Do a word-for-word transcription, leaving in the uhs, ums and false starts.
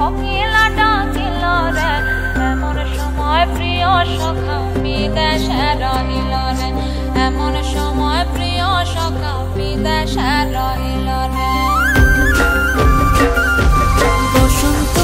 কোকিলা ডাকিল রে এমন সময় প্রিয় সখা বিদেশে রহিল রে এমন সময় প্রিয় সখা বিদেশে রহিল রে বসন্ত